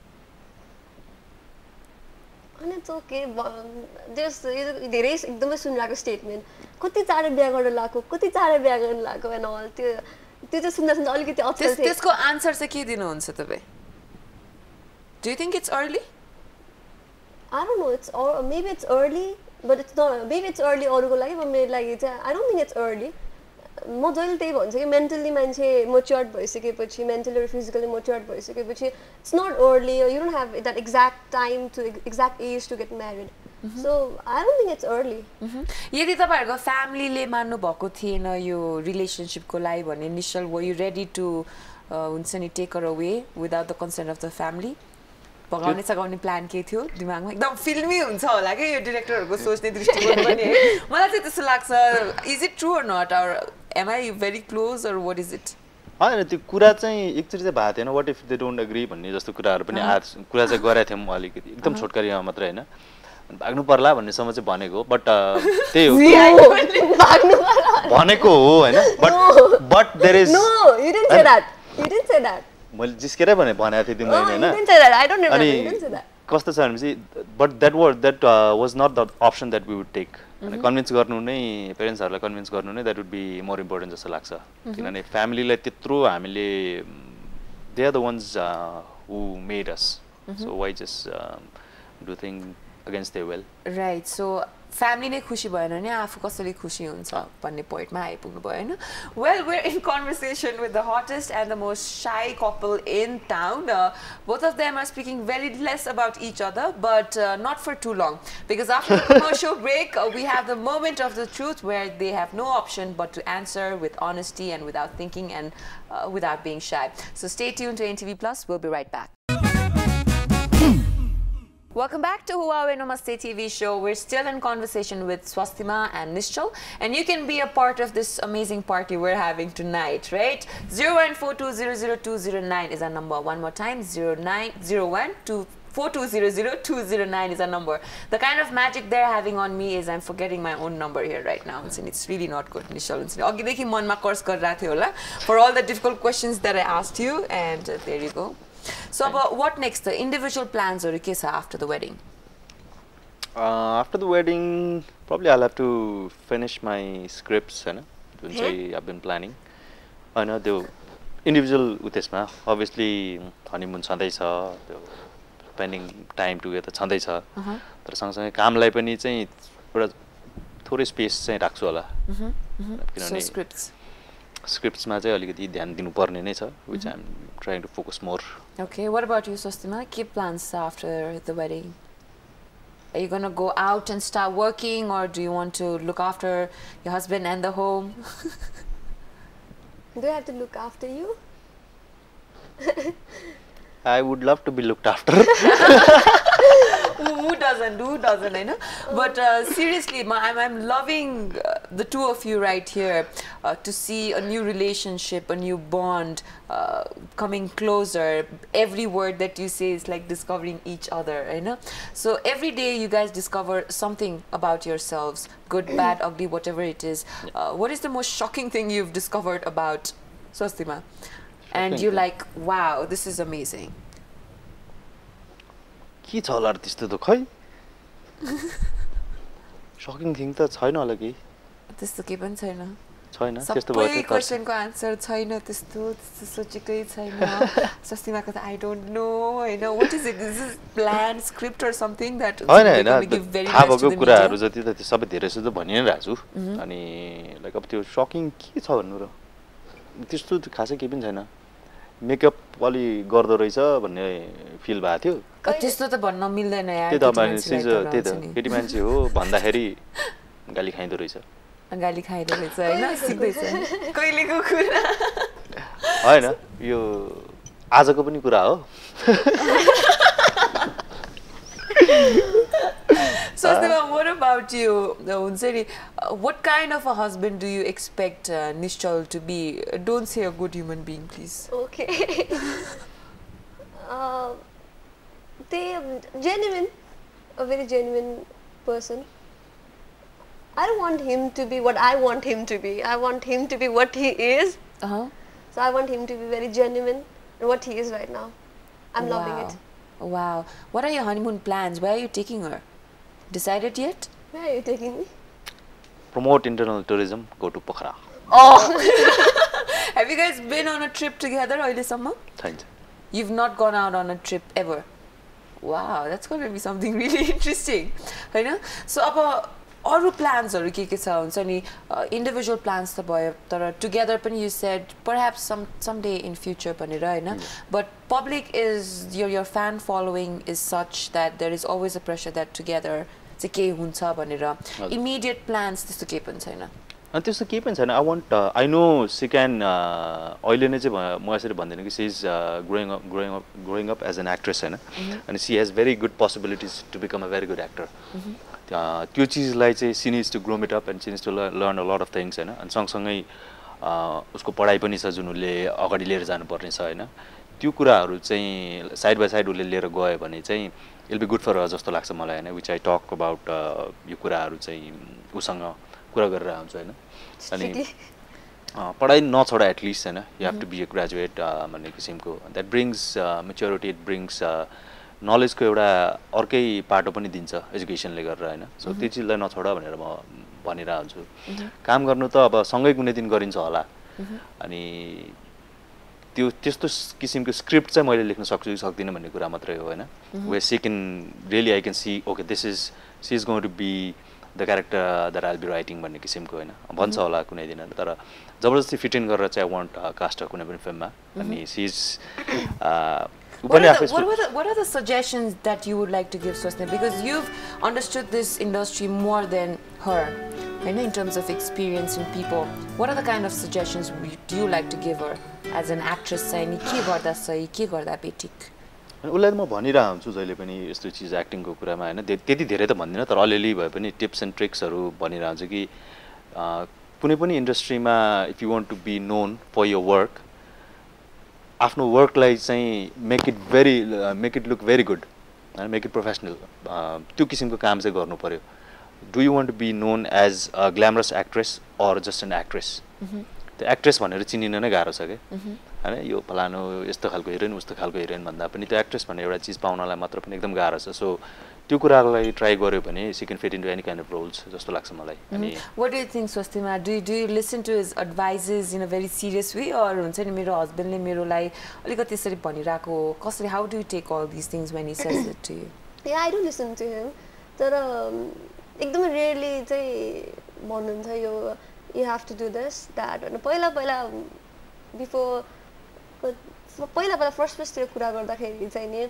अनि it's okay जस धेरै एकदमै सुनिरहेको स्टेटमेन्ट कति चाँडो बिहा गर्न लाग्यो कति चाँडो बिहा गर्न लाग्यो एन्ड अल त्यो त्यो चाहिँ सुन्दा सुन्दा अलिकति अप्ठ्यारो थियो त्यसको आन्सर चाहिँ के दिनुहुन्छ तपाईँ do you think it's early I don't know, it's or maybe it's early, but it's not. Maybe it's early अरूको लागि but मेरो लागि चाहिँ I don't think it's early. म जहिले त्यही भन्छु कि मेन्टली मान्छे मच्योर्ड भइसकेपछि मेन्टली र फिजिकली मच्योर्ड भइसकेपछि it's not early you don't have that exact time to exact age to get married so I don't think it's early यदि तपाईँहरूको फ्यामिलीले मान्नु भएको थिएन यो रिलेसनसिपको लागि भने Nischal were you ready to हुन्छ नि take her away without the consent of the family भगाउने सघाउने प्लान के थियो दिमागमा एकदम फिल्मी हुन्छ होला कि यो डिरेक्टरहरूको सोच्ने दृष्टिकोण पनि है मलाई चाहिँ त्यस्तो लाग्छ is it true or not or am I very close or what is it होइन त्यो कुरा चाहिँ एकचोटि चाहिँ भएको थिएन what if they don't agree भन्ने जस्तो कुराहरू पनि आज कुरा चाहिँ गरेका थियौँ अलिकति एकदम छोटकरीमा मात्रै होइन भाग्नु पर्ला भन्नेसम्म चाहिँ भनेको बट त्यही हो भनेको हो होइन but but there is no you didn't say that you didn't say that मैले जिस्केरै भने भनेको थिएँ तिमीले होइन अनि कस्तो छ भनेपछि but that word that was not the option that we would take अनि कन्भिन्स गर्नु नै पेरेन्ट्सहरूलाई कन्भिन्स गर्नु नै that would be more important जस्तो लाग्छ किनभने फ्यामिलीलाई त्यत्रो हामीले they are the ones who made us so why just do thing against they well right so family नै खुसी भएन भने आफू कसरी खुसी हुन्छ भन्ने पोइन्टमा आइपुग्नु भयो होइन well where in conversation with the hottest and the most shy couple in town both of them are speaking very less about each other but not for too long because after the commercial break we have the moment of the truth where they have no option but to answer with honesty and without thinking and without being shy so stay tune to NTV plus will be right back Welcome back to Huawei Namaste T V Show. We're still in conversation with Swastima and Nischal, and you can be a part of this amazing party we're having tonight, right? zero one four two zero zero two zero nine is our number. One more time, zero nine zero one two four two zero zero two zero nine is our number. The kind of magic they're having on me is I'm forgetting my own number here right now, and it's really not good, Nischal. Agideki manma course kar rahe the hola for all the difficult questions that I asked you, and uh, there you go. So about what next? The individual plans or ke cha after the wedding? Uh, after the wedding, probably I'll have to finish my scripts, you know, which I, I've been planning. I know the individual with this ma, obviously honeymoon छँदै छ, त्यो spending time together छँदै छ. तर सँगसँगै कामलाई पनि चाहिँ एउटा थोरै स्पेस चाहिँ राख्छु होला. So scripts. Scripts मा चाहिँ अलिकति ध्यान दिनुपर्ने नै छ, which I'm trying to focus more. Okay, what about you, Swastima? Keep plans after the wedding. Are you gonna go out and start working, or do you want to look after your husband and the home? Do I have to look after you? I would love to be looked after. Who doesn't? Who doesn't? I know. But uh, seriously, ma, I'm, I'm loving uh, the two of you right here. Uh, to see a new relationship, a new bond uh, coming closer. Every word that you say is like discovering each other. You know. So every day you guys discover something about yourselves, good, bad, ugly, whatever it is. Uh, what is the most shocking thing you've discovered about Swastima? And you're like, wow, this is amazing. के छ होला त्यस्तो त खै शकिङ thing त छैन होला कि त्यस्तो के पनि छैन छैन त्यस्तो भयो सबै क्वेशनको आन्सर छैन त्यस्तो त्यस्तो सोचेकै छैन स्वस्तिमाको त आई डोन्ट नो हैन what is it this is plan script or something that हैन हैन थाहा भएको कुराहरु जति त सबै धेरै जस्तो भनि नै राछु अनि लाइक अब त्यो शकिङ के छ भन्नु र त्यस्तो खासै के पनि छैन मेकअप अलि गर्दो रहेछ भन्ने फिल भएको थियो त्यस्तो त भन्न मिल्दैन यार त्यही त मान्छे त्यही त केटी मान्छे हो भन्दाखेरि गाली खाइदो रहेछ गाली खाइदो रहेछ हैन सिक्दै छ कहिलेको कुरा हैन यो आजको पनि कुरा हो Swastima, what about you? Uh, what kind of a husband do you expect uh, Nischal to be? Don't say a good human being, please. Okay. uh, they are genuine, a very genuine person. I don't want him to be what I want him to be. I want him to be what he is. Uh-huh. So I want him to be very genuine in what he is right now. I'm wow. loving it. Wow. What are your honeymoon plans? Where are you taking her? Decided yet? Where are you taking me? Promote internal tourism, go to Pokhara. Oh! Have you guys been on a trip together, Oile Samma? Thanks. You've not gone out on a trip ever? Wow, that's going to be something really interesting. You know? So, about अरु plans हरु के के छ हुन्छ नि individual plans त भयो तर together पनि you said perhaps some someday in future भनेर हैन but public is your your fan following is such that there is always a pressure that together चाहिँ के हुन्छ भनेर immediate plans त्यस्तो के पनि छैन अनि त्यस्तो के पनि छैन I want uh, I know she can अहिले नै चाहिँ म यसरी भन्दिन कि she is uh, growing up growing up growing up as an actress हैन and she has very good possibilities to become a very good actor त्यो चीजलाई चाहिँ she needs to groom it up and she needs to learn a lot of things हैन अनि सँगसँगै उसको पढाइ पनि छ जुन उले अगाडि लिएर जानु पर्ने छ हैन त्यो कुराहरु चाहिँ साइड बाइ साइड उले लिएर गयो भने चाहिँ it will be good for her जस्तो लाग्छ मलाई हैन which I talk about यो कुराहरु चाहिँ उसँग कुरा गरेर आउँछु हैन अनि पढाइ नछोडा at least हैन you have to be a graduate भन्ने किसिमको that brings uh, maturity it brings uh, knowledge को एउटा अर्कै पाटो पनि दिन्छ एजुकेसनले गरेर हैन सो त्यो चीजलाई नछोडा भनेर म भनिरा हुन्छु काम गर्नु त अब सँगै कुनै दिन गरिन्छ होला अनि त्यो त्यस्तो किसिमको स्क्रिप्ट चाहिँ मैले लेख्न सक्छु कि सक्दिन भन्ने कुरा मात्रै हो हैन where she can really I can see okay this is she is going to be the character that I'll be writing भन्ने किसिमको हैन भन्छ होला कुनै दिन तर जबरजस्ती फिट इन गरेर चाहिँ I want कास्ट कुनै पनि फिल्ममा अनि she is uh, What are, the, what, are the, what are the suggestions that you would like to give Swastima? Because you've understood this industry more than her, I know in terms of experience in people. What are the kind of suggestions do you like to give her as an actress? Saying के गर्दा सही के गर्दा बेठिक उलाई म भनिरा हुन्छु जहिले पनि यस्तो चीज एक्टिङको कुरामा हैन त्यति धेरै त भन्दिन तर अलिअलि भए पनि टिप्स एन्ड ट्रिक्सहरु भनिरा हुन्छु कि कुनै पनि इन्डस्ट्रीमा if you want to be known for your work आफ्नो वर्कलाई चाहिँ make it very make it look very good हैन मेक इट प्रोफेसनल त्यो किसिमको काम चाहिँ गर्नु पर्यो do you want to be known as a glamorous actress or just an actress त्यो एक्ट्रेस भनेर चिनिन नै गाह्रो छ के हैन यो फलानो यस्तो खालको हिरोइन उस्तो खालको हिरोइन भन्दा पनि त्यो एक्ट्रेस भन्ने एउटा चीज पाउनलाई मात्र पनि एकदम गाह्रो छ सो त्यो कुरालाई ट्राई गर्यो भने she can fit into any kind of roles जस्तो लाग्छ मलाई अनि What do you think Swastima do you, do you listen to his advices in a very serious way or हुन्छ नि मेरो हस्बन्डले मेरोलाई अलिकति त्यसरी भनिराको कसरी how do you take all these things when he says it to you Yeah I do listen to him तर एकदमै rarely चाहिँ भन्नुहुन्छ यो you have to do this that अनि पहिला पहिला before पहिला पहिला फर्स्ट फर्स्ट त्यो कुरा गर्दाखेरि चाहिँ नि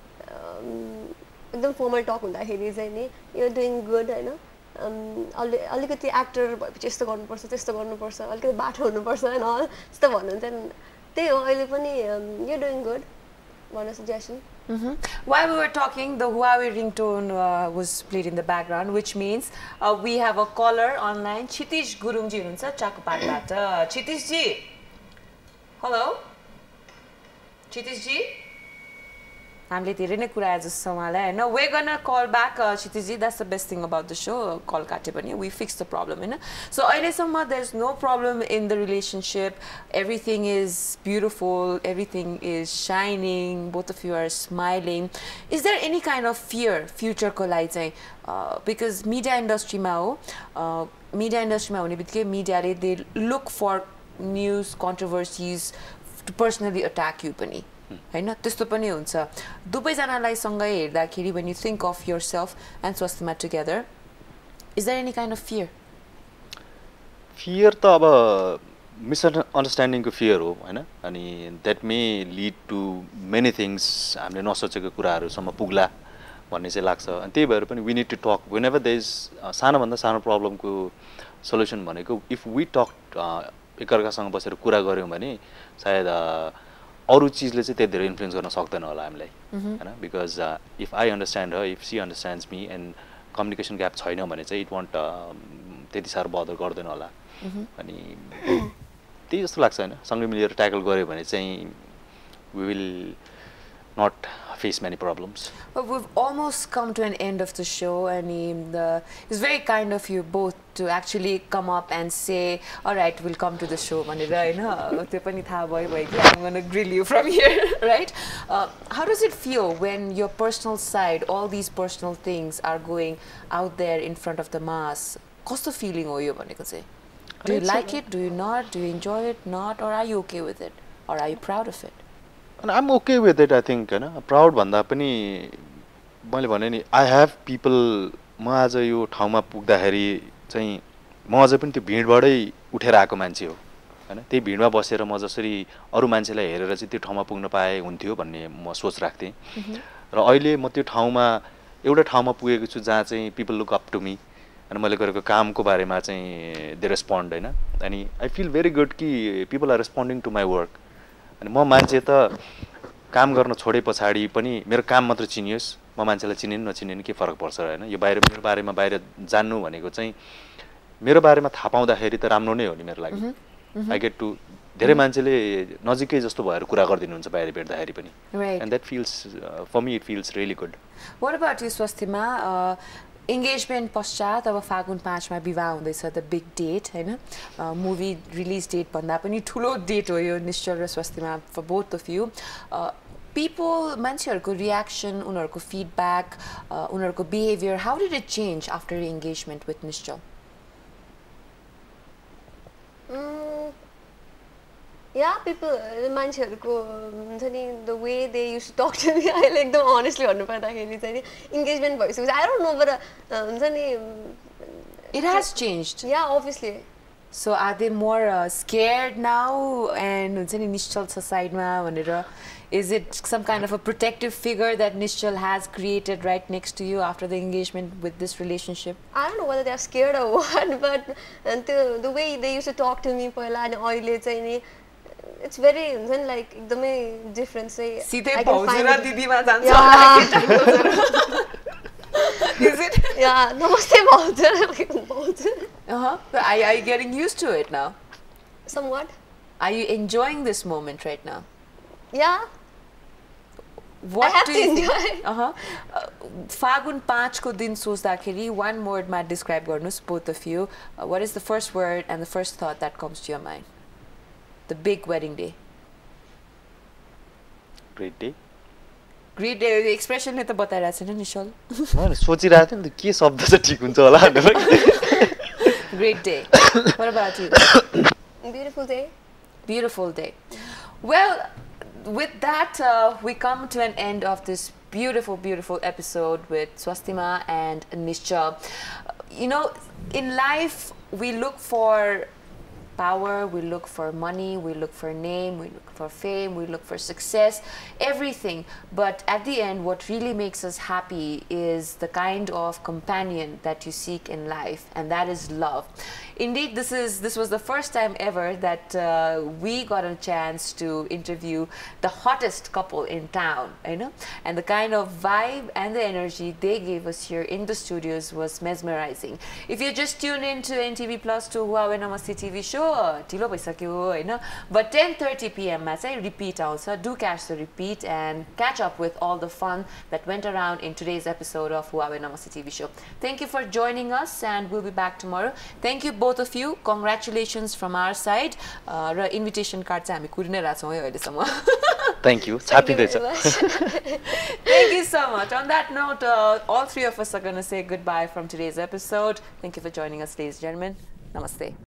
एकदम फर्मल टक हुँदाखेरि चाहिँ नि यु डुइङ गुड हैन अलि अलिकति एक्टर भएपछि यस्तो गर्नुपर्छ त्यस्तो गर्नुपर्छ अलिकति बाठो हुनुपर्छ हैन त्यस्तो भन्नुहुन्छ त्यही हो अहिले पनि you doing good one suggestion. Mm-hmm. While we were talking, the Huawei ringtone uh, was played in the background, which means uh, we have a caller online. Chitish Gurungji hununcha Chakapatbata. Chitish ji. Hello. Chitish ji. हामीले धेरै नै कुरा आज सम्हाले हैन we're going to call back uh, Chitish ji. That's the best thing about the show. Call काटे पनि we fix the problem हैन. So अहिले सम्म there's no problem in the relationship. Everything is beautiful, everything is shining, both of you are smiling. Is there any kind of fear future को लागि चाहिँ uh, because media industry मा हो uh, media industry मा हुने बित्तिकै media they look for news controversies to personally attack you पनि हैन त्यस्तो पनि हुन्छ दुवै जनालाई सँगै हेर्दाखेरि when you think of yourself and Swastima together is there any kind of fear fear त अब misunderstanding को fear हो हैन अनि that may lead to many things हामीले नसोचेको कुराहरुसम्म पुग्ला भन्ने चाहिँ लाग्छ अनि त्यही भएर पनि we need to talk whenever there is सानो भन्दा सानो प्रब्लम को सल्युसन भनेको if we talk एकअर्कासँग बसेर कुरा गर्यौं भने सायद अरु चीजले चाहिँ त्यति धेरै इन्फ्लुएन्स गर्न सक्दैन होला हामीलाई हैन because uh, if I understand her if she understands me and communication gap छैन भने चाहिँ इट वन्ट त्यति साह्रो बदर गर्दैन होला अनि त्यही जस्तो लाग्छ होइन सँगै मिलेर ट्याकल गऱ्यो भने चाहिँ we will not face many problems. But we've almost come to an end of the show, and uh, it's very kind of you both to actually come up and say, all right, we'll come to the show. I'm going to grill you from here, right? Uh, how does it feel when your personal side, all these personal things are going out there in front of the mass? What's the feeling of you? Do you like it? Do you not? Do you enjoy it? Not? Or are you okay with it? Or are you proud of it? And I'm okay with it, I think. You know, proud bhanda pani मैले भने नि I have people म आज यो ठाउँमा पुग्दाखेरि चाहिँ म अझै पनि त्यो भिडबाटै उठेर आएको मान्छे हो हैन त्यही भिडमा बसेर म जसरी अरु मान्छेलाई हेरेर चाहिँ त्यो ठाउँमा पुग्न पाए हुन्थ्यो भन्ने म सोच राख्थे र अहिले म त्यो ठाउँमा एउटा ठाउँमा पुगेको छु जहाँ चाहिँ people look up to me अनि मैले गरेको कामको बारेमा चाहिँ they respond हैन अनि I feel very good कि people are responding to my work अनि म मान्छे त काम गर्न छोडे पछाडी पनि मेरो काम मात्र चिनियोस् म मान्छेलाई चिनिन नचिनिन के फरक पर्छ हैन यो बाहिर मेरो बारेमा बाहिर जान्नु भनेको चाहिँ मेरो बारेमा थाहा पाउँदाखेरि त राम्रो नै हो नि मेरो लागि आई गेट टु धेरै मान्छेले नजिकै जस्तो भएर कुरा गर्दिनुहुन्छ बाहिर भेट्दाखेरि पनि and that feels for me it feels really good what about you Swastima engagement पश्चात अब फागुन पाँच मा विवाह हुँदैछ द बिग डेट हैन मुभी रिलिज डेट भन्दा पनि ठुलो डेट हो यो निश्चल र Swastima for both of you people मान्छेहरुको रियाक्सन उनीहरुको फिडब्याक उनीहरुको behaviour how did it change after your engagement with Nischal? Yeah, people मान्छेहरुको हुन्छ नि the way they used to talk to me I like them honestly भन्नु पर्दाखेरि चाहिँ engagement भइसक्यो I don't know but हुन्छ नि it has changed. Yeah, obviously. So are they more uh, scared now and हुन्छ नि Nischal छ साइडमा भनेर is it some kind of a protective figure that Nischal has created right next to you after the engagement with this relationship? I don't know whether they are scared or what but the the way they used to talk to me पहिला अनि अहिले चाहिँ नि it's very like एकदमै different say सीधै भाउजूरा दिदीमा जान्छ Is it? Yeah, namaste भाउजू भाउजू Uh-huh. Are, are you getting used to it now? Somewhat. Are you enjoying this moment right now? Yeah. What I have do to you enjoy. think? Uh-huh. Uh, Fagun पाँच को दिन सोच्दाखेरि one word मा describe गर्नुस् both of you. Uh, what is the first word and the first thought that comes to your mind? The big wedding day. Great day. Great day. The expression ले त बताइरहेछ नि निश्चल. म सोचिरहेको थिएँ नि के शब्द चाहिँ ठीक हुन्छ होला भनेर. Great day. What about you? Beautiful day. Beautiful day. Well, with that, uh, we come to an end of this beautiful, beautiful episode with Swastima and Nischal. You know, in life, we look for power, we look for money, we look for name, we look for fame, we look for success, everything. But at the end, what really makes us happy is the kind of companion that you seek in life, and that is love. Indeed, this is this was the first time ever that uh, we got a chance to interview the hottest couple in town, you know, and the kind of vibe and the energy they gave us here in the studios was mesmerizing. If you just tune in to N T V Plus to Huawei Namaste T V Show, ढिलो भइसक्यो हैन, but ten thirty p m मा चाहिँ repeat आउँछ. Do catch the repeat and catch up with all the fun that went around in today's episode of Huawei Namaste T V Show. Thank you for joining us, and we'll be back tomorrow. Thank you both of you. Congratulations from our side. Uh, र invitation card चाहिँ हामी कुरिनै राछौँ है अहिलेसम्म. Thank you. छापिदैछ. Thank you so much. On that note, uh, all three of us are going to say goodbye from today's episode. Thank you for joining us, ladies and gentlemen. Namaste.